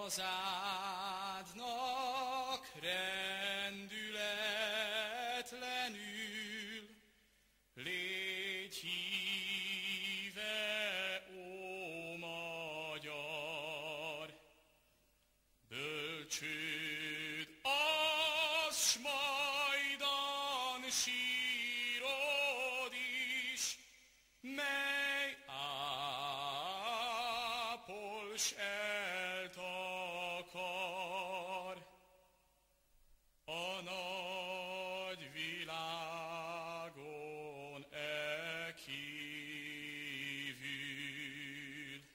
hazádnak rendületlenül. Légy híve, ó magyar, bölcsőd az, s majdan sírod is, mely ápols eltakar a nagy világon kívül.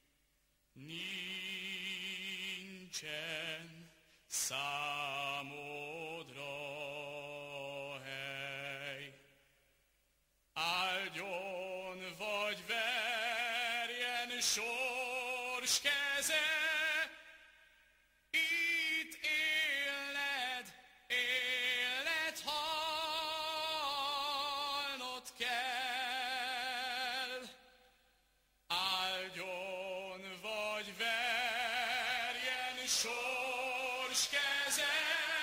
Nincsen számodra hely. Áldjon vagy verjen sors keze, itt élned, élned halnod kell. Áldjon vagy verjen sors keze,